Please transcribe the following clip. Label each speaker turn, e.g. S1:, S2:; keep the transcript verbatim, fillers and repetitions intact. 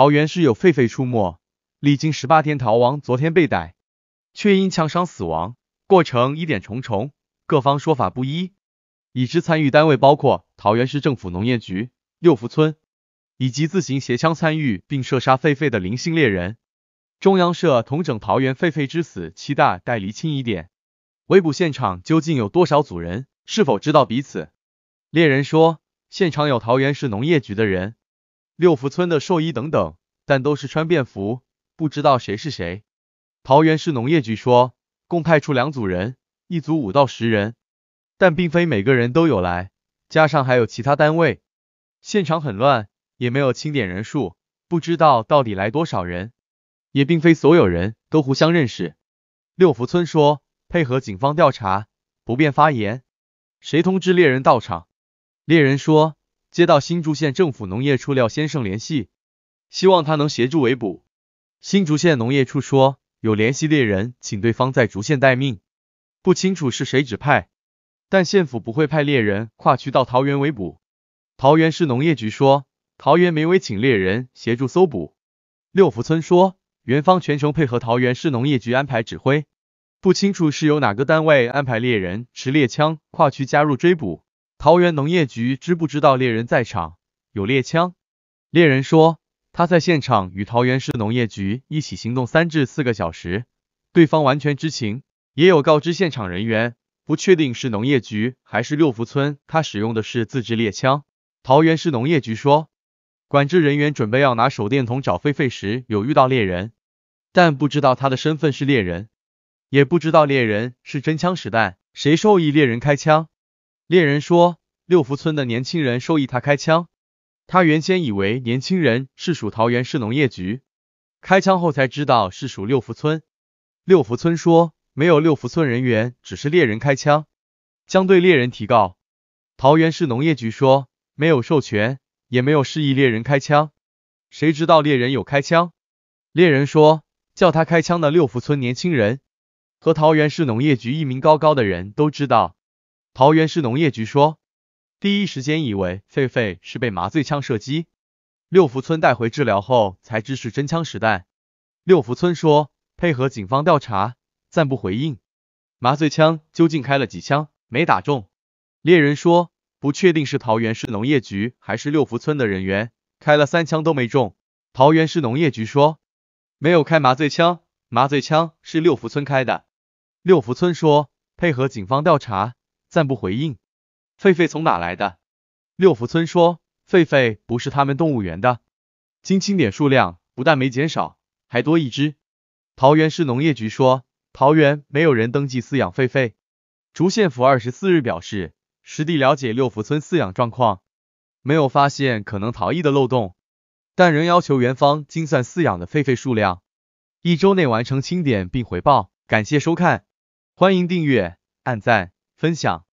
S1: 桃园市有狒狒出没，历经十八天逃亡，昨天被逮，却因枪伤死亡，过程疑点重重，各方说法不一。已知参与单位包括桃园市政府农业局、六福村，以及自行携枪参与并射杀狒狒的林姓猎人。中央社统整桃园狒狒之死七大待厘清疑点，围捕现场究竟有多少组人，是否知道彼此？猎人说，现场有桃园市农业局的人、六福村的兽医等等，但都是穿便服，不知道谁是谁。桃园市农业局说，共派出两组人，一组五到十人，但并非每个人都有来，加上还有其他单位，现场很乱，也没有清点人数，不知道到底来多少人，也并非所有人都互相认识。六福村说，配合警方调查，不便发言。谁通知猎人到场？猎人说，接到新竹县政府农业处廖先生联系，希望他能协助围捕。新竹县农业处说，有联系猎人，请对方在竹县待命，不清楚是谁指派，但县府不会派猎人跨区到桃园围捕。桃园市农业局说，桃园没委请猎人协助搜捕。六福村说，园方全程配合桃园市农业局安排指挥，不清楚是由哪个单位安排猎人持猎枪跨区加入追捕。桃园农业局知不知道猎人在场，有猎枪？猎人说，他在现场与桃园市农业局一起行动三至四个小时，对方完全知情，也有告知现场人员，不确定是农业局还是六福村，他使用的是自制猎枪。桃园市农业局说，管制人员准备要拿手电筒找狒狒时，有遇到猎人，但不知道他的身份是猎人，也不知道猎人是真枪实弹，谁授意猎人开枪？猎人说，六福村的年轻人授意他开枪，他原先以为年轻人是属桃园市农业局，开枪后才知道是属六福村。六福村说，没有六福村人员，只是猎人开枪，将对猎人提告。桃园市农业局说，没有授权，也没有示意猎人开枪，谁知道猎人有开枪？猎人说，叫他开枪的六福村年轻人和桃园市农业局一名高高的人都知道。桃园市农业局说，第一时间以为狒狒是被麻醉枪射击，六福村带回治疗后才知是真枪实弹。六福村说，配合警方调查，暂不回应。麻醉枪究竟开了几枪，没打中。猎人说，不确定是桃园市农业局还是六福村的人员，开了三枪都没中。桃园市农业局说，没有开麻醉枪，麻醉枪是六福村开的。六福村说，配合警方调查，暂不回应。狒狒从哪来的？六福村说，狒狒不是他们动物园的，经清点数量不但没减少，还多一只。桃园市农业局说，桃园没有人登记饲养狒狒。竹县府二十四日表示，实地了解六福村饲养状况，没有发现可能逃逸的漏洞，但仍要求园方精算饲养的狒狒数量，一周内完成清点并回报。感谢收看，欢迎订阅、按赞、分享。